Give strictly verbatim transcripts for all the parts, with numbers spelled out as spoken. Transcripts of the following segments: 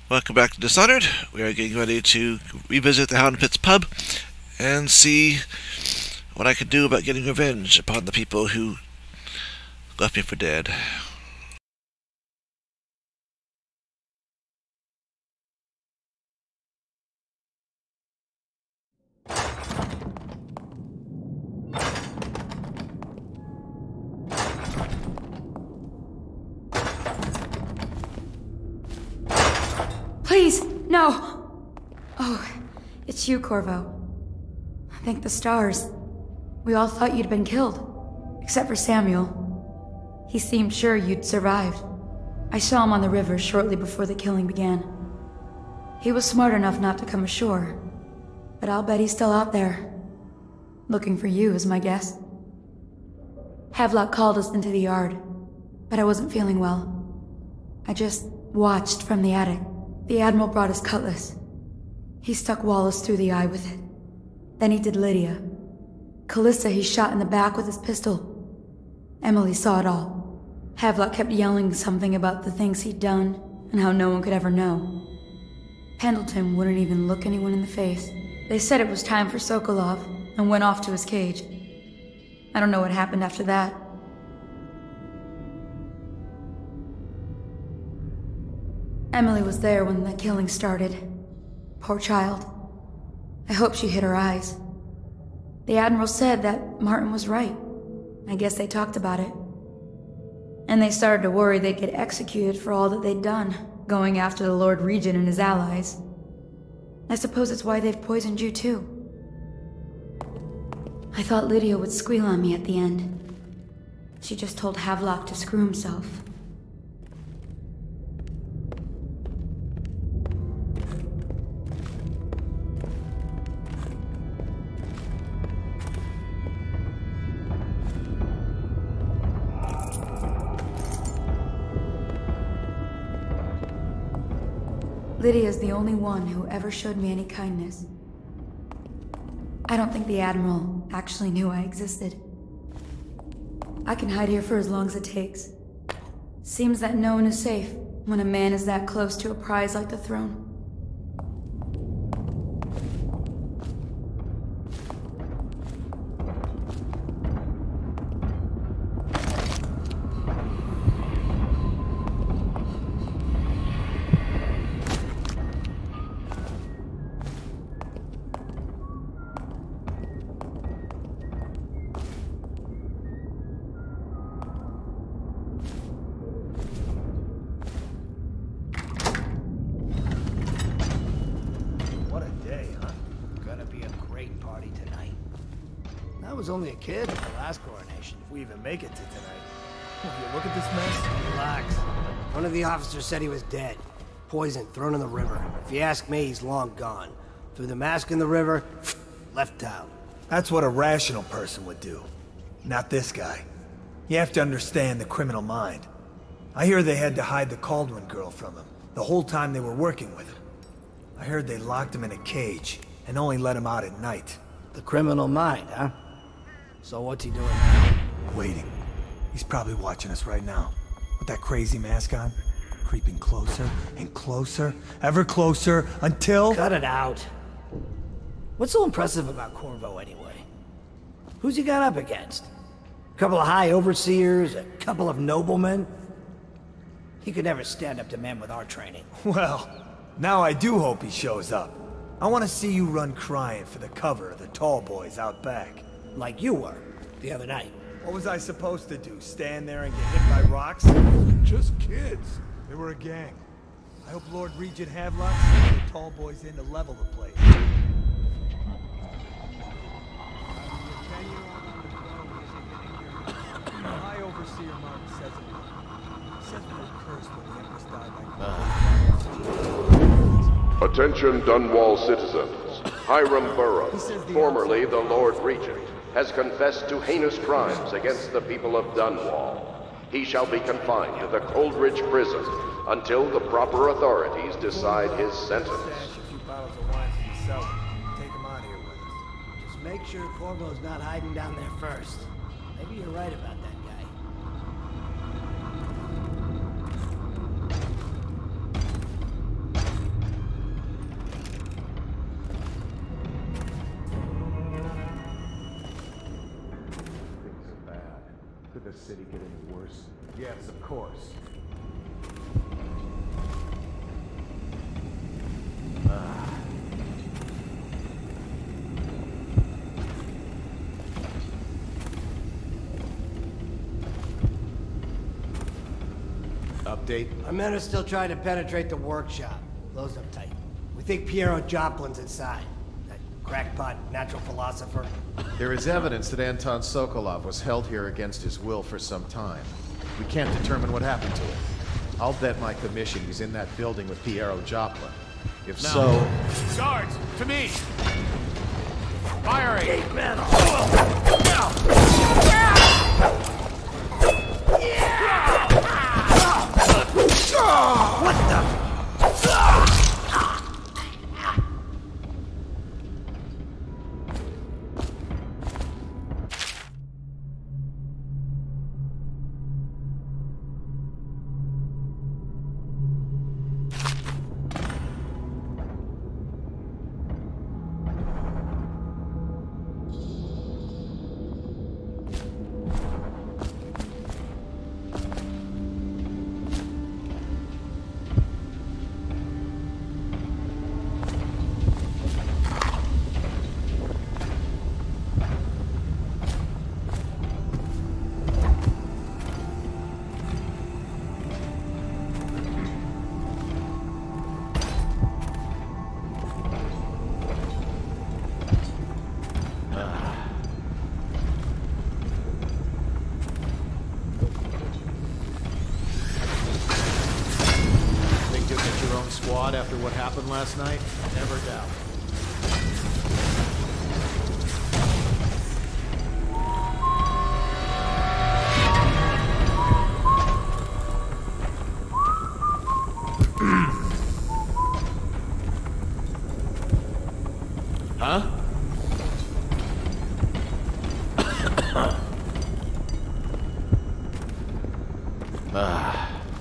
Welcome back to Dishonored. We are getting ready to revisit the Hound Pits Pub and see what I can do about getting revenge upon the people who left me for dead. Please, no! Oh, it's you, Corvo. Thank the stars. We all thought you'd been killed, except for Samuel. He seemed sure you'd survived. I saw him on the river shortly before the killing began. He was smart enough not to come ashore, but I'll bet he's still out there. Looking for you is my guess. Havelock called us into the yard, but I wasn't feeling well. I just watched from the attic. The Admiral brought his cutlass. He stuck Wallace through the eye with it. Then he did Lydia. Callista he shot in the back with his pistol. Emily saw it all. Havelock kept yelling something about the things he'd done, and how no one could ever know. Pendleton wouldn't even look anyone in the face. They said it was time for Sokolov, and went off to his cage. I don't know what happened after that. Emily was there when the killing started. Poor child. I hope she hid her eyes. The Admiral said that Martin was right. I guess they talked about it. And they started to worry they'd get executed for all that they'd done, going after the Lord Regent and his allies. I suppose it's why they've poisoned you too. I thought Lydia would squeal on me at the end. She just told Havelock to screw himself. Lydia's the only one who ever showed me any kindness. I don't think the Admiral actually knew I existed. I can hide here for as long as it takes. Seems that no one is safe when a man is that close to a prize like the throne. I was only a kid at the last coronation, if we even make it to tonight. Will you look at this mess? Relax. One of the officers said he was dead. Poisoned, thrown in the river. If you ask me, he's long gone. Threw the mask in the river, left town. That's what a rational person would do. Not this guy. You have to understand the criminal mind. I hear they had to hide the Caldwin girl from him, the whole time they were working with him. I heard they locked him in a cage, and only let him out at night. The criminal mind, huh? So what's he doing now? Waiting. He's probably watching us right now. With that crazy mask on. Creeping closer and closer, ever closer, until... Cut it out. What's so impressive about Corvo, anyway? Who's he got up against? A couple of high overseers, a couple of noblemen? He could never stand up to men with our training. Well, now I do hope he shows up. I want to see you run crying for the cover of the tall boys out back. Like you were, the other night. What was I supposed to do, stand there and get hit by rocks? Just kids. They were a gang. I hope Lord Regent Havelock sent the tall boys in to level the place. High Overseer Martin says it. He says we were cursed when the Empress died like that. Attention Dunwall citizens. Hiram Burroughs, formerly the Lord Regent, has confessed to heinous crimes against the people of Dunwall. He shall be confined to the Coldridge prison until the proper authorities decide his sentence. Just make sure Corvo's not hiding down there first. Maybe you're right about that guy. this city get any worse? Yes, of course. Ah. Update? Our men are still trying to penetrate the workshop. Close up tight. We think Piero Joplin's inside. That crackpot natural philosopher. There is evidence that Anton Sokolov was held here against his will for some time. We can't determine what happened to him. I'll bet my commission he's in that building with Piero Joplin. If no. so... Guards, to me! Firing! Eight men! What the? After what happened last night? Never doubt. Huh? Ah.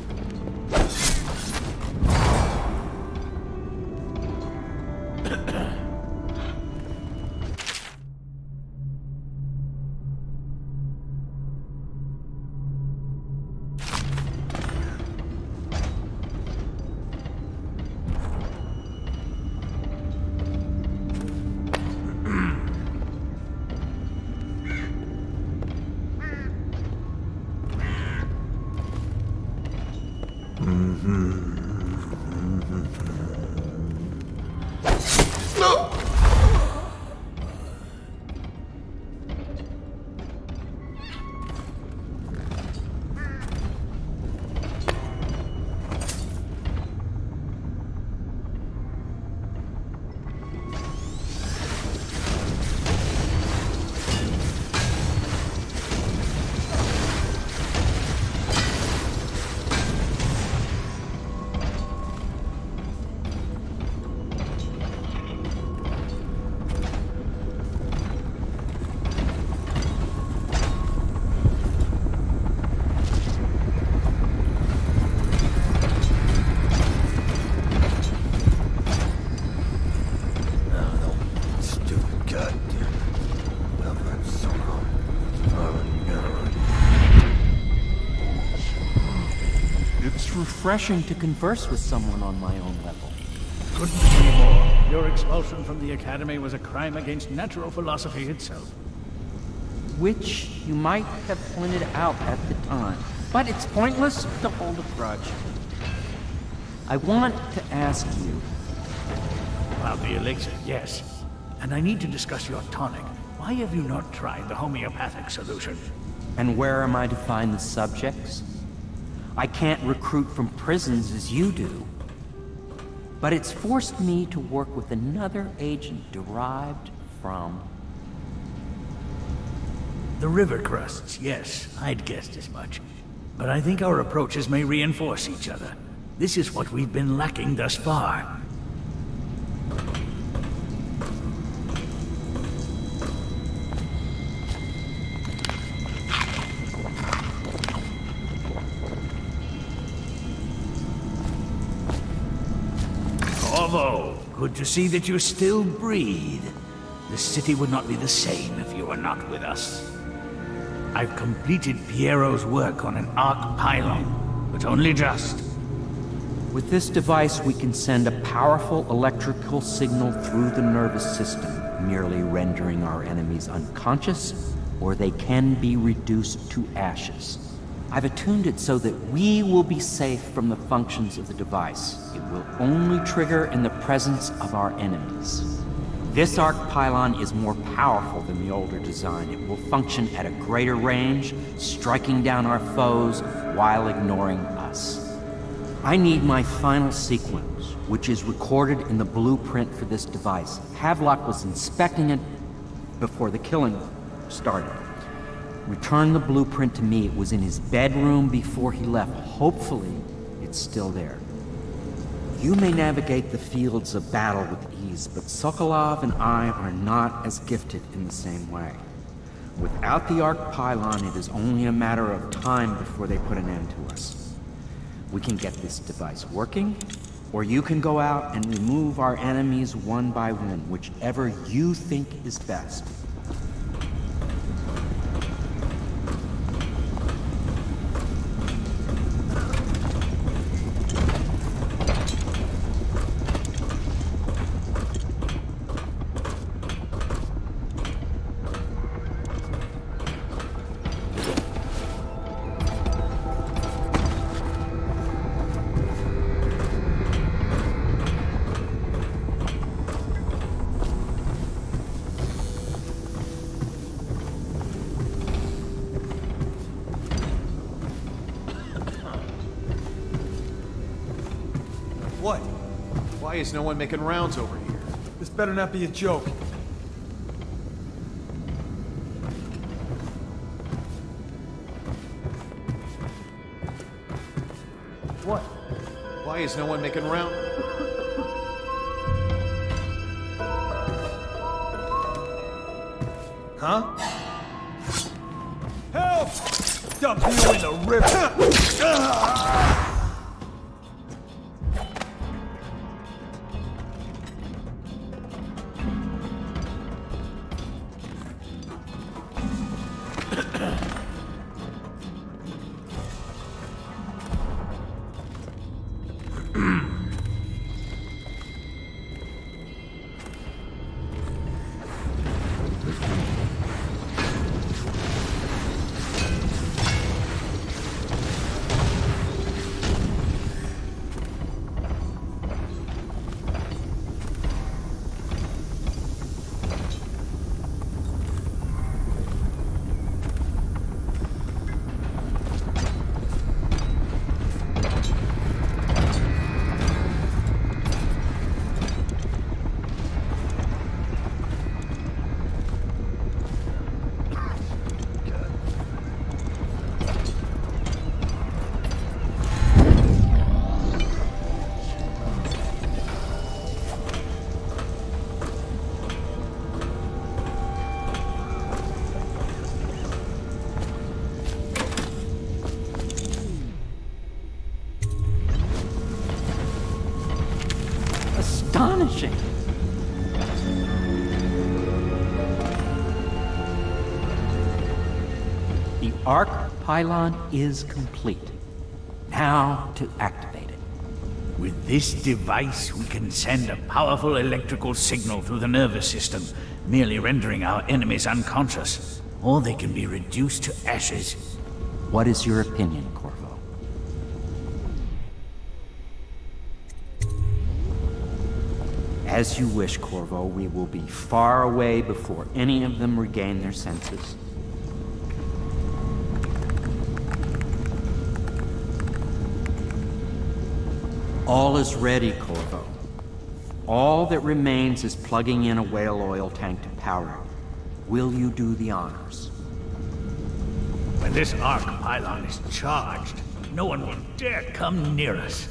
Refreshing to converse with someone on my own level. Couldn't agree more. Your expulsion from the Academy was a crime against natural philosophy itself. Which you might have pointed out at the time. But it's pointless to hold a grudge. I want to ask you... About the elixir, yes. And I need to discuss your tonic. Why have you not tried the homeopathic solution? And where am I to find the subjects? I can't recruit from prisons as you do. But it's forced me to work with another agent derived from... The river crusts, yes. I'd guessed as much. But I think our approaches may reinforce each other. This is what we've been lacking thus far. Corvo, good to see that you still breathe. The city would not be the same if you were not with us. I've completed Piero's work on an arc pylon, but only just. With this device, we can send a powerful electrical signal through the nervous system, merely rendering our enemies unconscious, or they can be reduced to ashes. I've attuned it so that we will be safe from the functions of the device. It will only trigger in the presence of our enemies. This arc pylon is more powerful than the older design. It will function at a greater range, striking down our foes while ignoring us. I need my final sequence, which is recorded in the blueprint for this device. Havelock was inspecting it before the killing started. Return the blueprint to me. It was in his bedroom before he left. Hopefully, it's still there. You may navigate the fields of battle with ease, but Sokolov and I are not as gifted in the same way. Without the arc pylon, it is only a matter of time before they put an end to us. We can get this device working, or you can go out and remove our enemies one by one, whichever you think is best. What? Why is no one making rounds over here? This better not be a joke. What? Why is no one making rounds? Huh? Help! Dump you in the river! Astonishing! The arc pylon is complete. Now to activate it. With this device, we can send a powerful electrical signal through the nervous system, merely rendering our enemies unconscious, or they can be reduced to ashes. What is your opinion, Corvo? As you wish, Corvo. We will be far away before any of them regain their senses. All is ready, Corvo. All that remains is plugging in a whale oil tank to power it. Will you do the honors? When this arc pylon is charged, no one will dare come near us.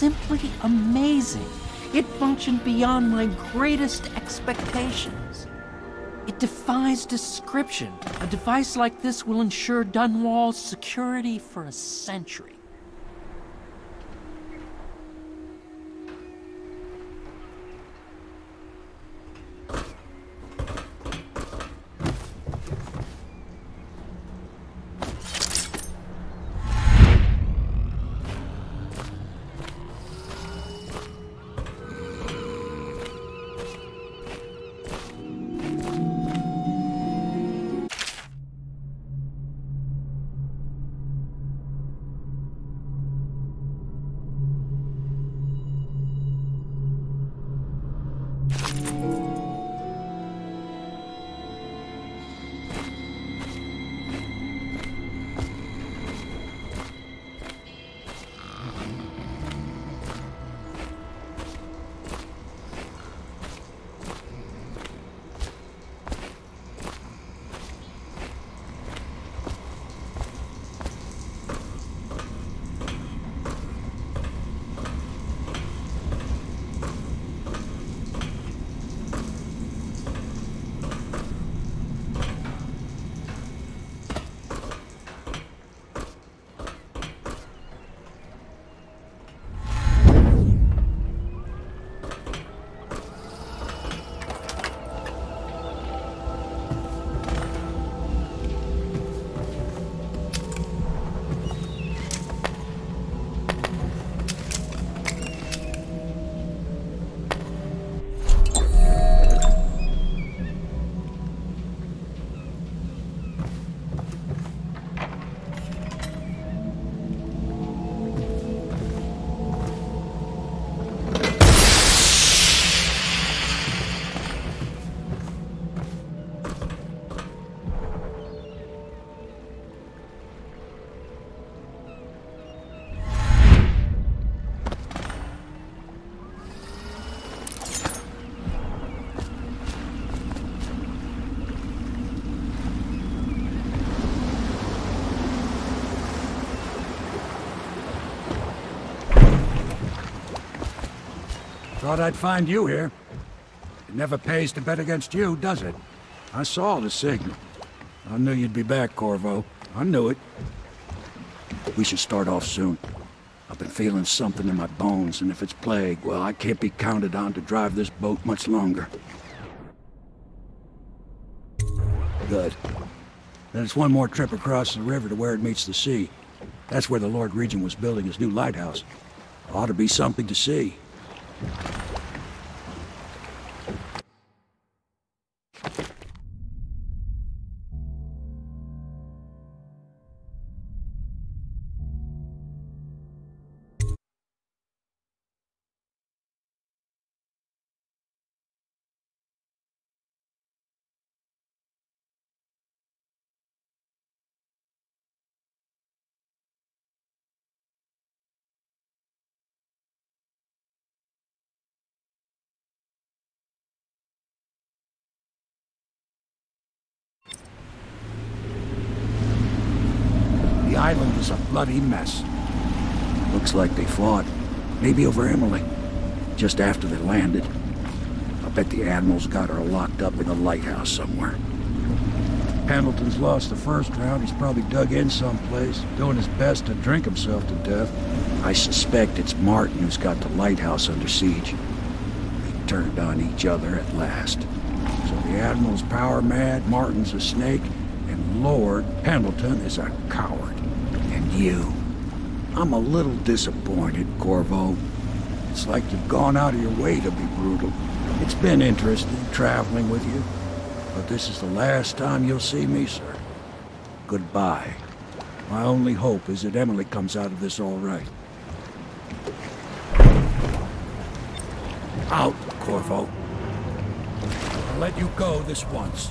simply amazing. It functioned beyond my greatest expectations. It defies description. A device like this will ensure Dunwall's security for a century. Thought I'd find you here. It never pays to bet against you, does it? I saw the signal. I knew you'd be back, Corvo. I knew it. We should start off soon. I've been feeling something in my bones, and if it's plague, well, I can't be counted on to drive this boat much longer. Good. Then it's one more trip across the river to where it meets the sea. That's where the Lord Regent was building his new lighthouse. Ought to be something to see. The island is a bloody mess. Looks like they fought. Maybe over Emily. Just after they landed. I bet the Admiral's got her locked up in a lighthouse somewhere. Pendleton's lost the first round. He's probably dug in someplace, doing his best to drink himself to death. I suspect it's Martin who's got the lighthouse under siege. They turned on each other at last. So the Admiral's power mad, Martin's a snake, and Lord Pendleton is a coward. And you. I'm a little disappointed, Corvo. It's like you've gone out of your way to be brutal. It's been interesting traveling with you, but this is the last time you'll see me, sir. Goodbye. My only hope is that Emily comes out of this all right. Out, Corvo. I'll let you go this once.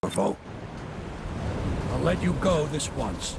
Corvo. I'll let you go this once.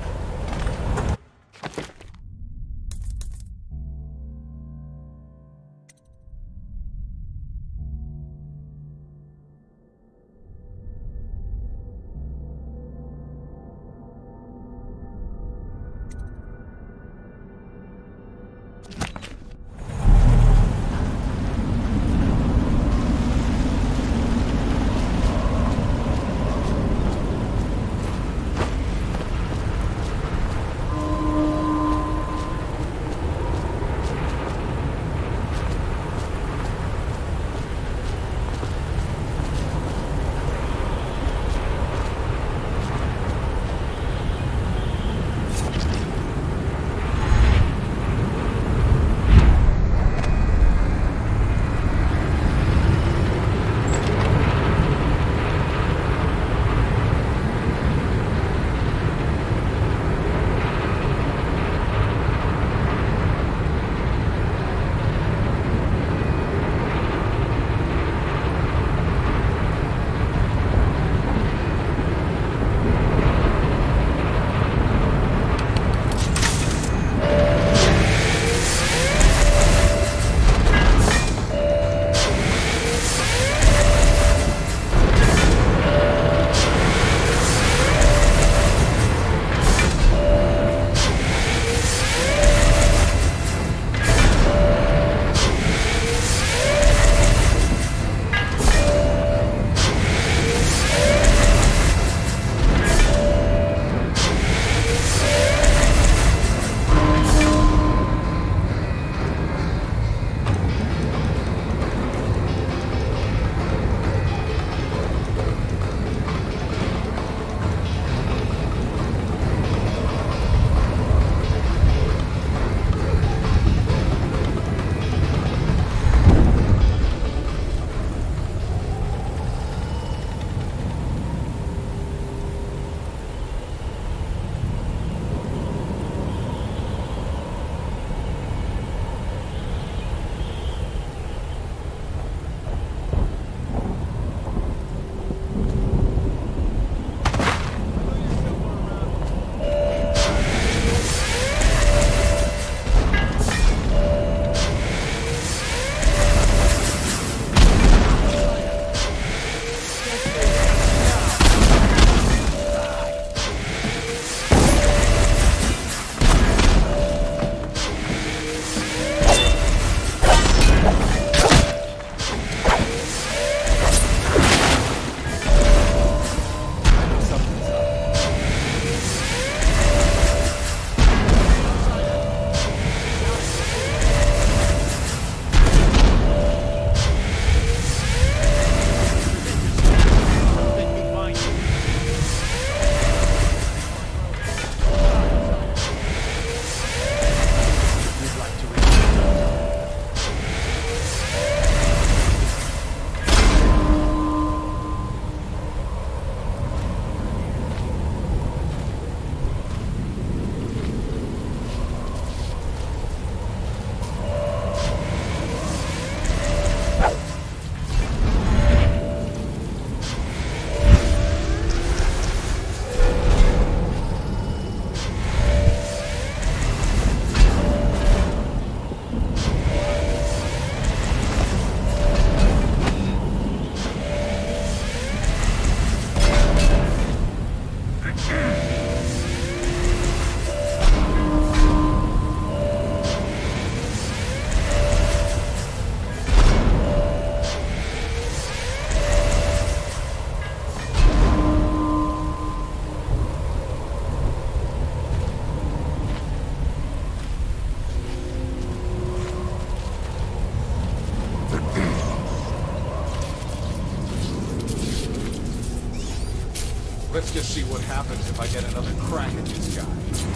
Let's just see what happens if I get another crack at this guy.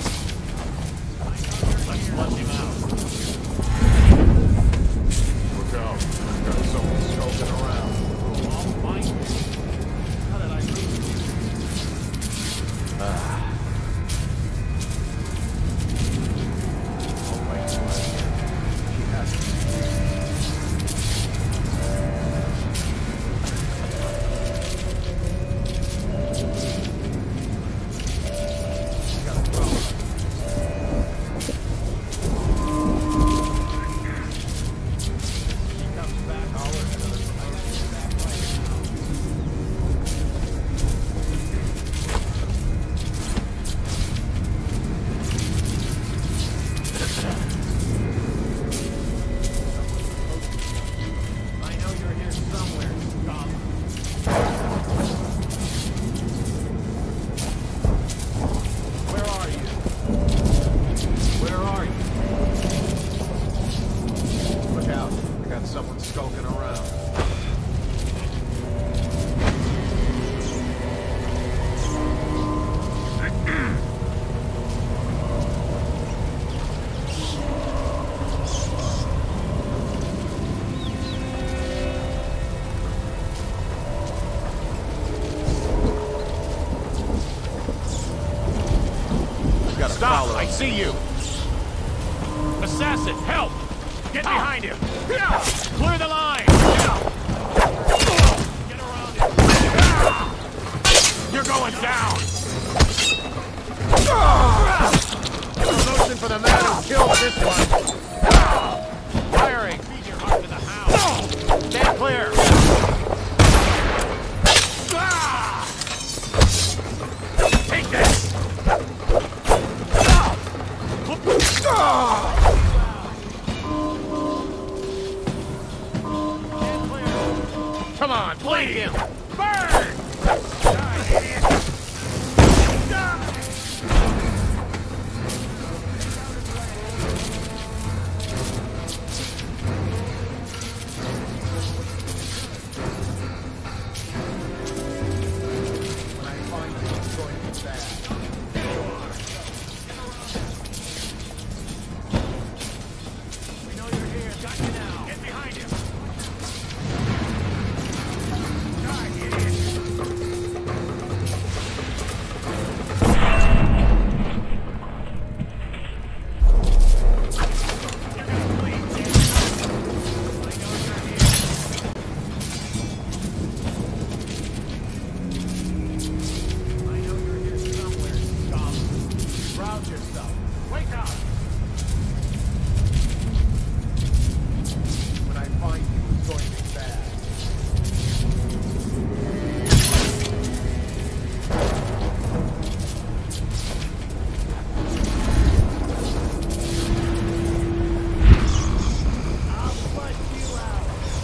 Let's flush him out. Look out. Got someone skulking around. Oh, my. How did I lose you? Ah. Oh, wait. He has to. around. Stop! I see you! Assassin, help! Get behind him! Clear the line! Get around him! You're going down! Promotion for the man who killed this one! Firing! Feed your heart to the hound! Stand clear! Take this! Come on, blade him! Burn! Die, idiot! Die! When I find you, it's going to be bad. We know you're here. Got you now. Get behind him. Die, idiot. You're gonna bleed, kid. I know you're here. I know you're here somewhere, scum. Rouse yourself. Wake up! When I find you, it's going to be bad. I'll flush you out.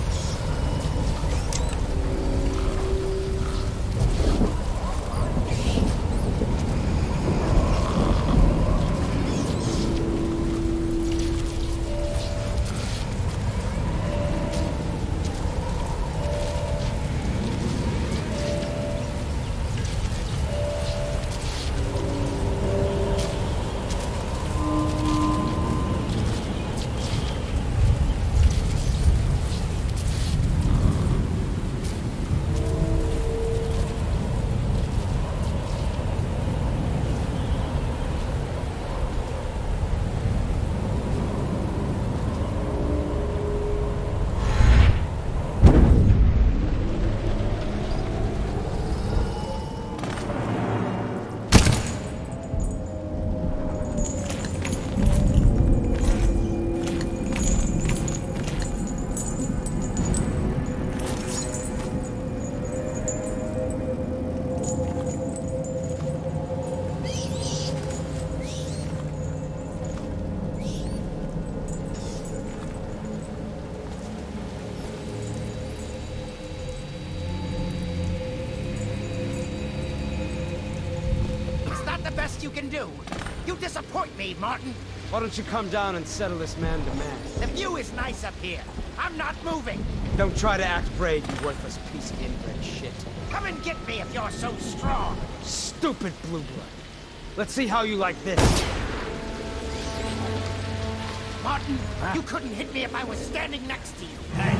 best you can do. You disappoint me, Martin. Why don't you come down and settle this man to man? The view is nice up here. I'm not moving. Don't try to act brave, you worthless piece of inbred shit. Come and get me if you're so strong. Stupid blue blood. Let's see how you like this. Martin, huh? You couldn't hit me if I was standing next to you. Hey.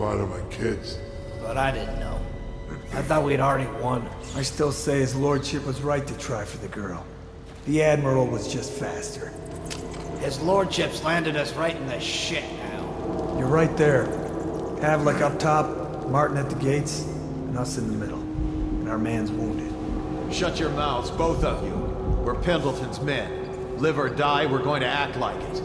goodbye to my kids. But I didn't know. I thought we'd already won. I still say his lordship was right to try for the girl. The Admiral was just faster. His lordship's landed us right in the shit now. You're right there. Havlik up top, Martin at the gates, and us in the middle. And our man's wounded. Shut your mouths, both of you. We're Pendleton's men. Live or die, we're going to act like it.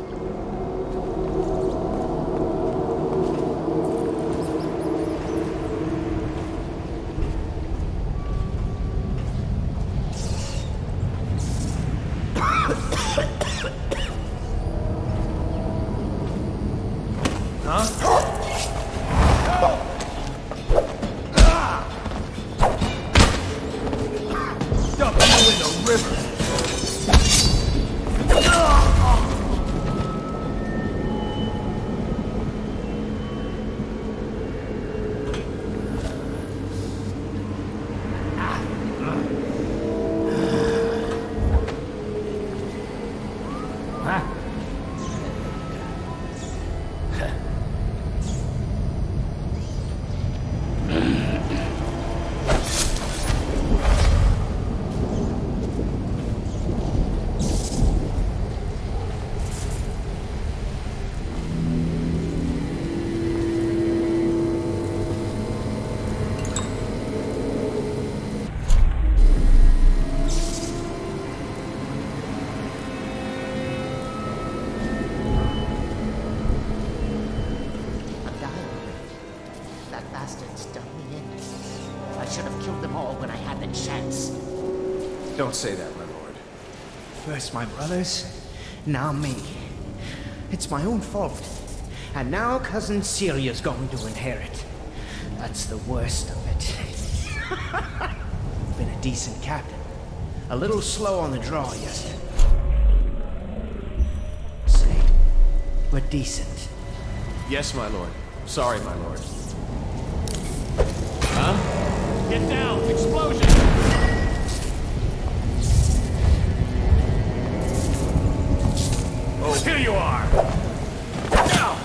Don't say that, my lord. First my brothers, now me. It's my own fault. And now Cousin Celia's going to inherit. That's the worst of it. Been a decent captain. A little slow on the draw yesterday. Say, but decent. Yes, my lord. Sorry, my lord. Huh? Get down! Explosion! Oh, here you are! Now!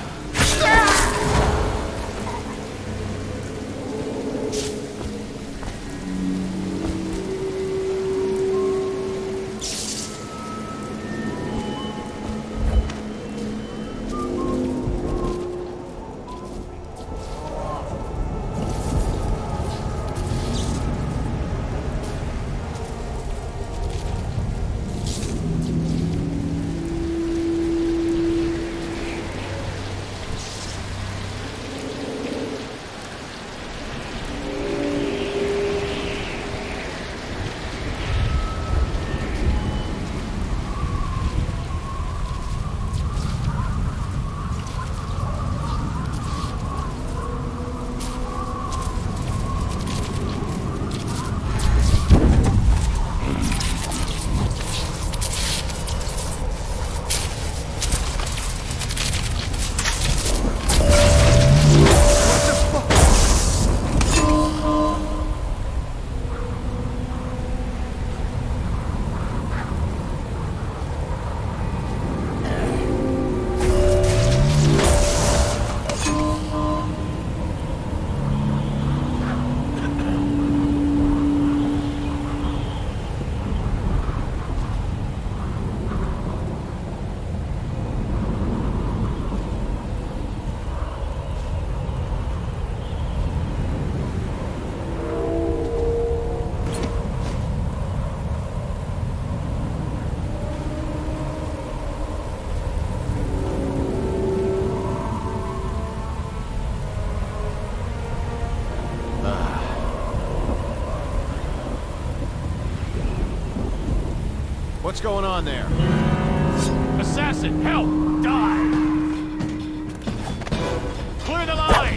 What's going on there? Assassin, help! Die! Clear the line!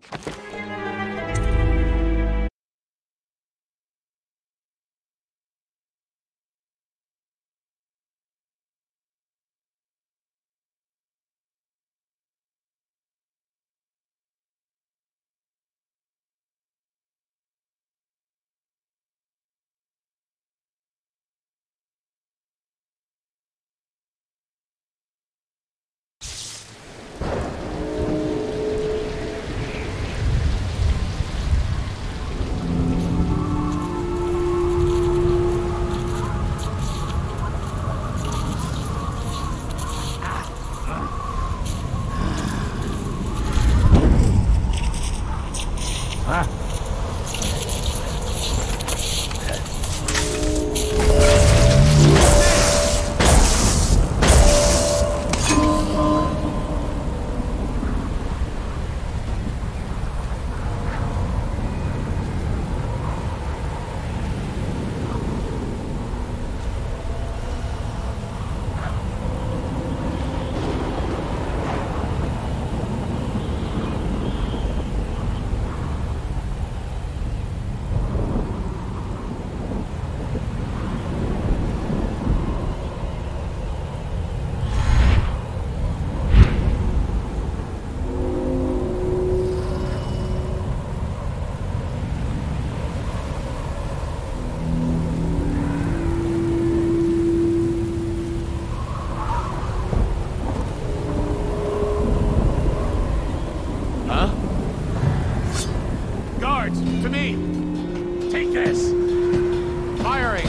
To me! Take this! Firing!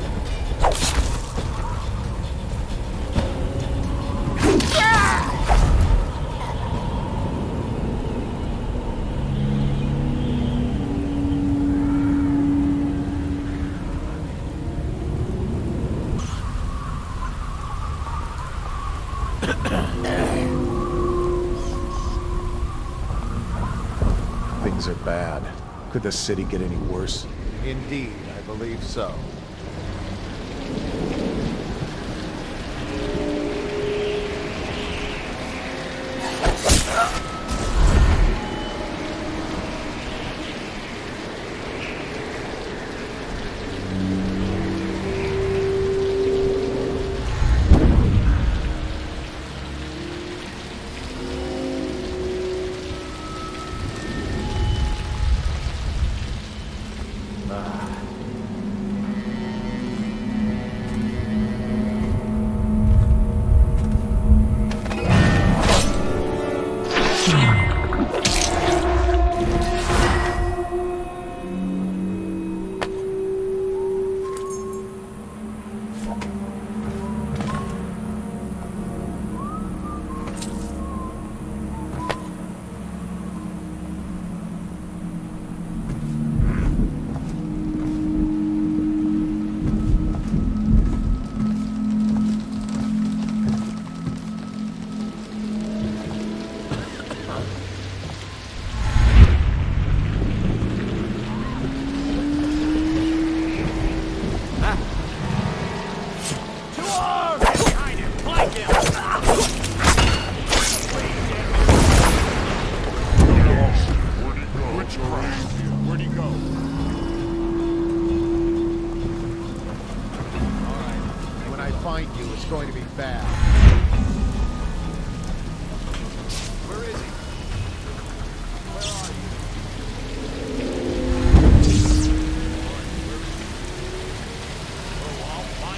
Things are bad. Could the city get any worse? Indeed, I believe so. Where'd he go? Alright, when I find you, it's going to be bad. Where is he? Where are you? Oh, I'll find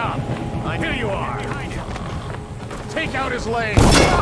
up! I Here you are! Take out his leg!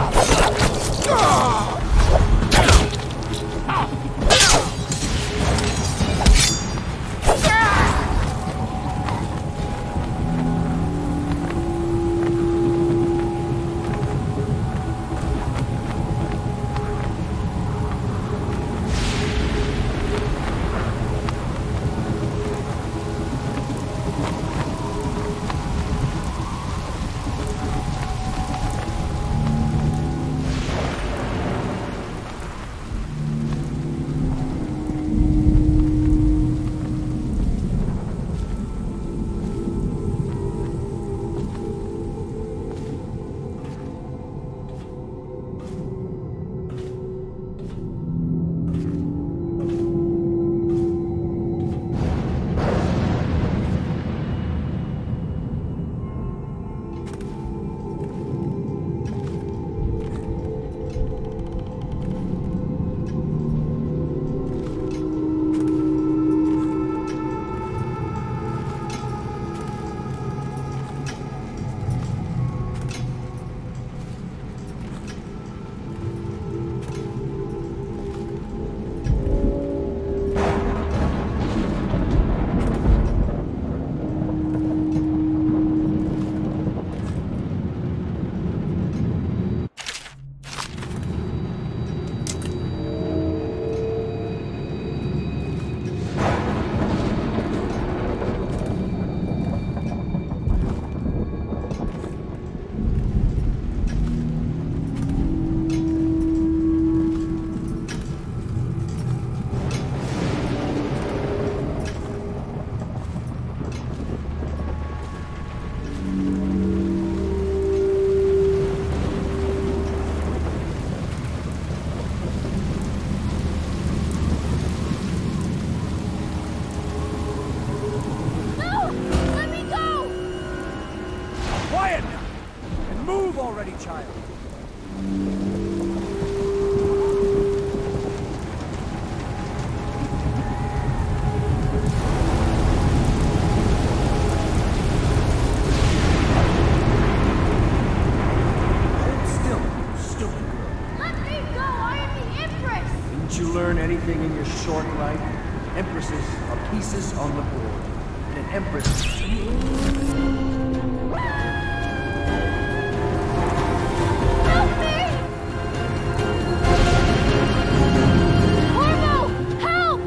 Anything in your short life? Empresses are pieces on the board. And an empress... Help me! Corvo! Help!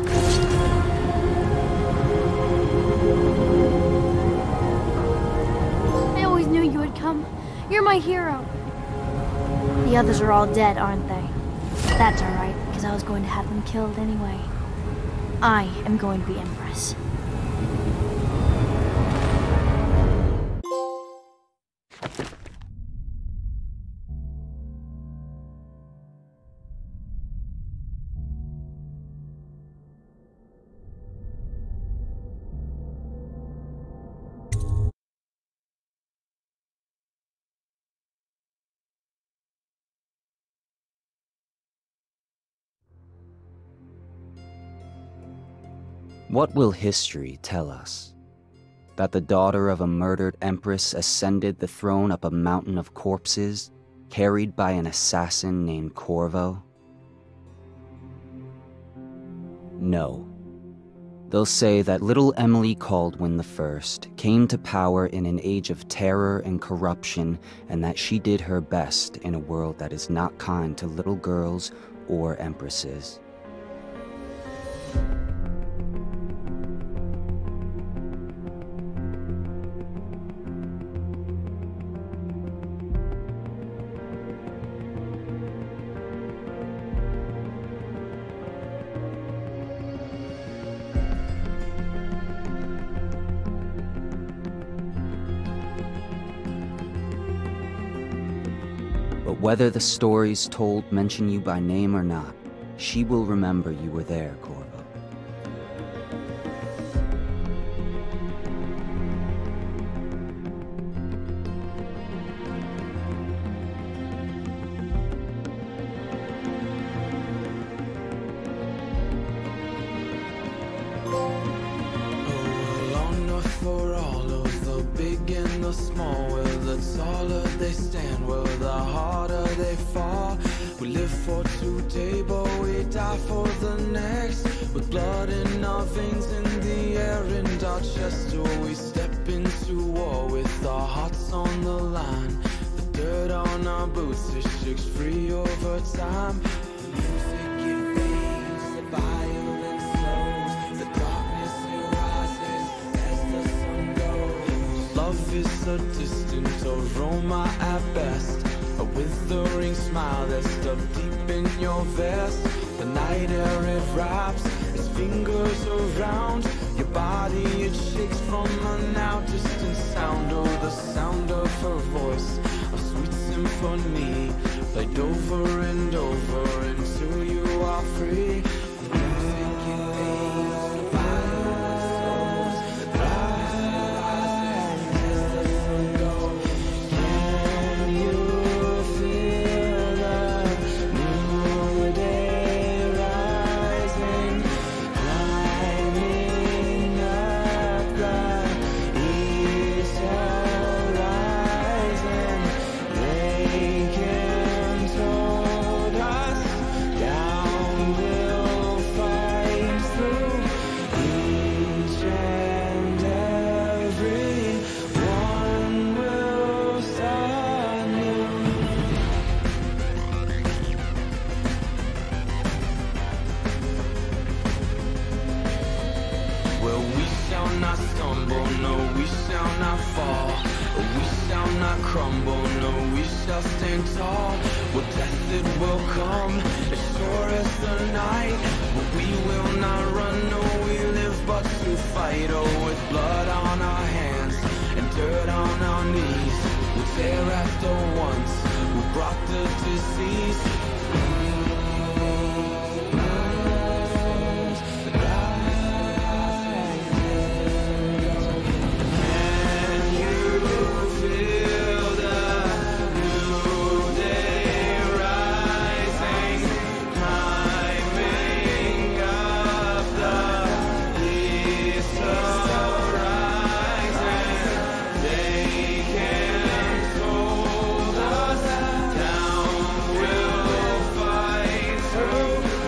I always knew you would come. You're my hero. The others are all dead, aren't they? That's alright, because I was going to have them killed anyway. I am going to be Empress. What will history tell us? That the daughter of a murdered empress ascended the throne up a mountain of corpses, carried by an assassin named Corvo? No. They'll say that little Emily Kaldwin the First came to power in an age of terror and corruption, and that she did her best in a world that is not kind to little girls or empresses. But whether the stories told mention you by name or not, she will remember you were there, Corvo. small, well, the taller they stand, well, the harder they fall. We live for today, but we die for the next. With blood in our veins, in the air, and our chest, oh, we step into war with our hearts on the line. The dirt on our boots, it shakes free over time. The music, it fades, the violence slows, the darkness, it rises as the sun goes. Love is a distant aroma at best, a withering smile that's stuck deep in your vest. The night air, it wraps its fingers around your body, it shakes from a now distant sound. Oh, the sound of her voice, a sweet symphony, played over and over until you are free. The music, it fades, the violence slows, the darkness rises as the sun goes. Can you feel the new day rising, climbing up the east horizon? They can told us down we'll fight through each and every one will start new. Well, we shall not stumble, no, we shall not fall. We shall not crumble, no, we shall stand tall. Well, death it will come, as sure as the night. But we will not run, no, we live but to fight. Oh, with blood on our hands and dirt on our knees, we'll tear at the ones who brought the disease. Feel the new day rising, climbing up the east horizon. They can't hold us down, we'll fight through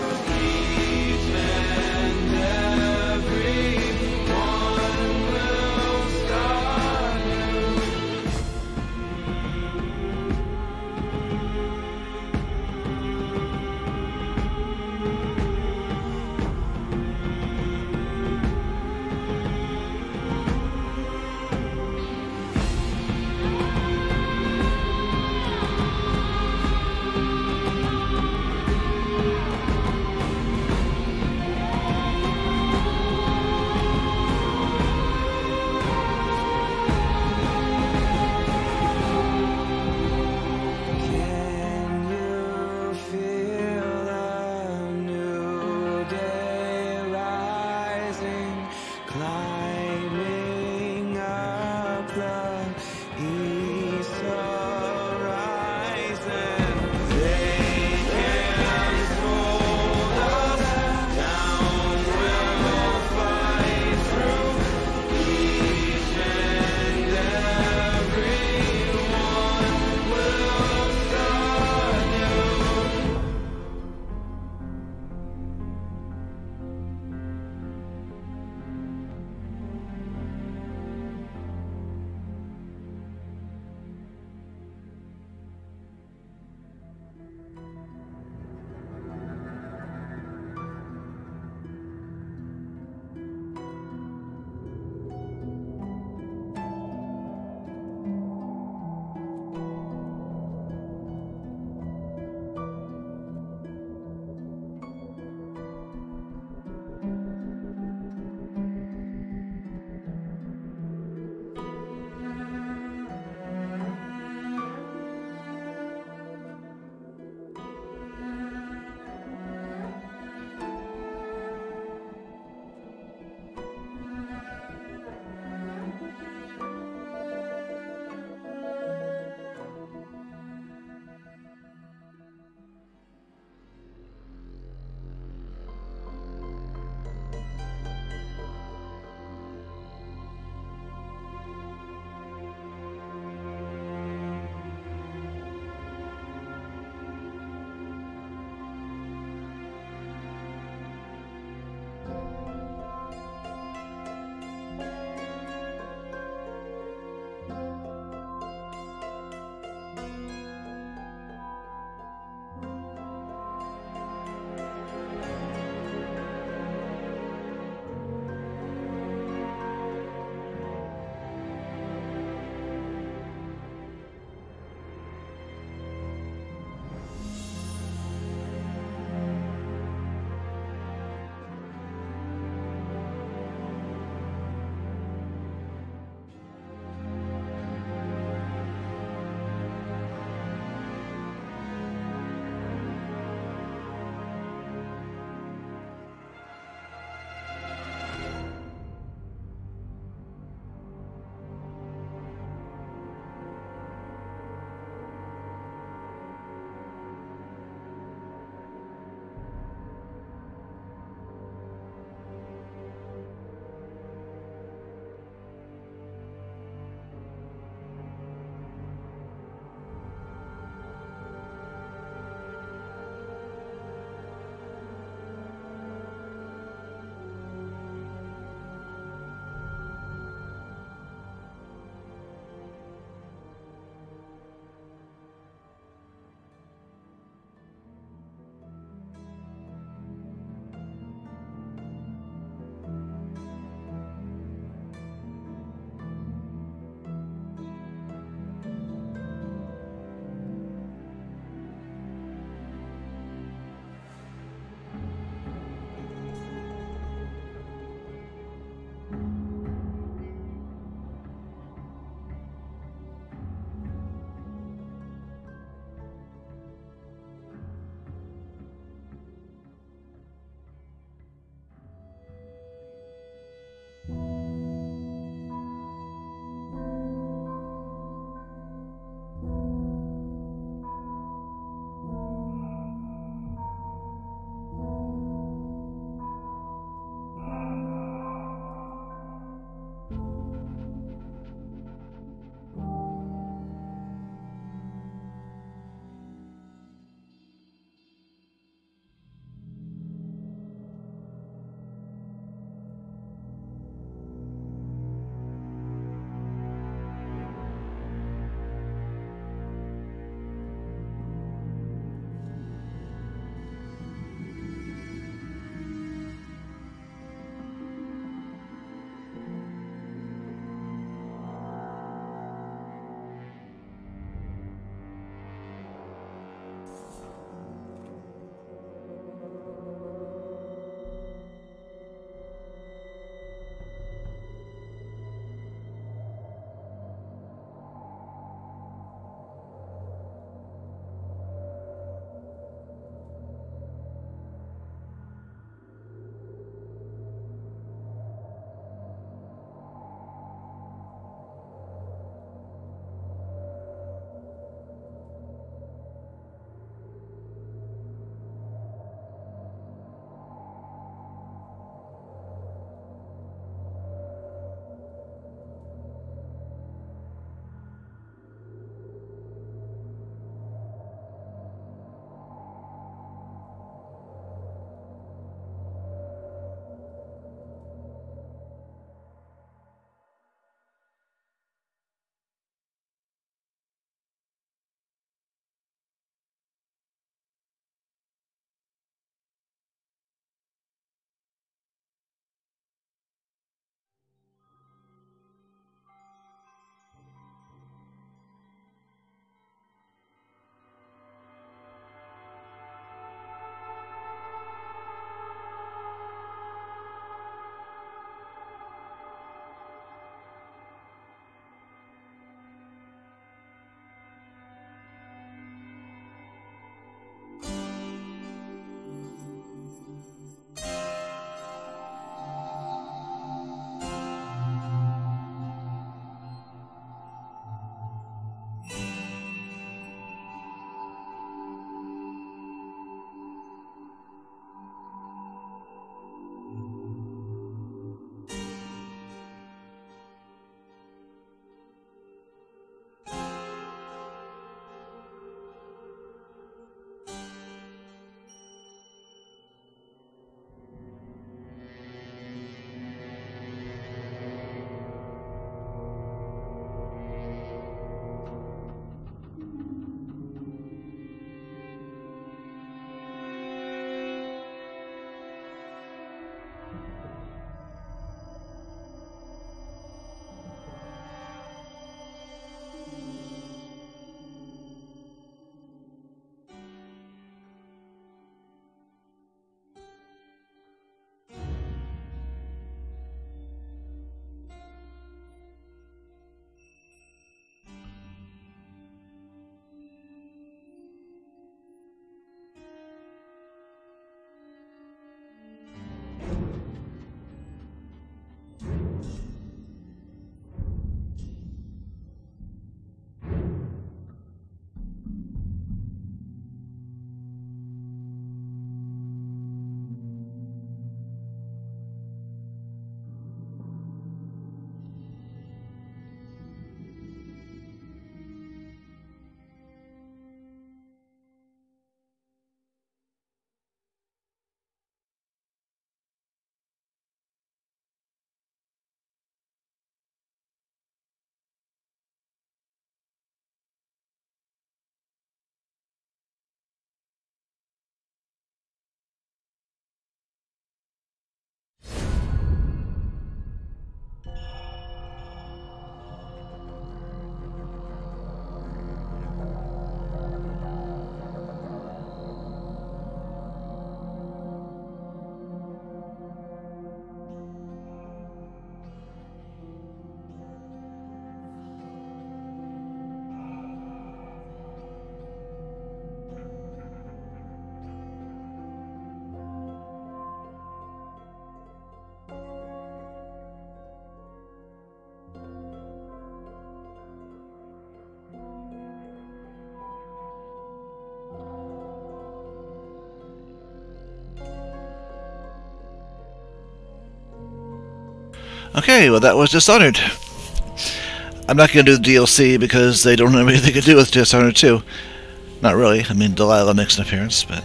Okay, well that was Dishonored. I'm not going to do the D L C because they don't have anything to do with Dishonored two. Not really. I mean, Delilah makes an appearance, but...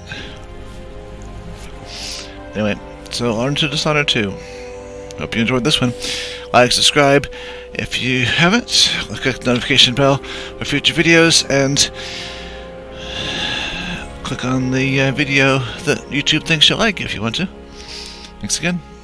Anyway, so on to Dishonored two. Hope you enjoyed this one. Like, subscribe if you haven't. Click the notification bell for future videos, and click on the uh, video that YouTube thinks you like if you want to. Thanks again.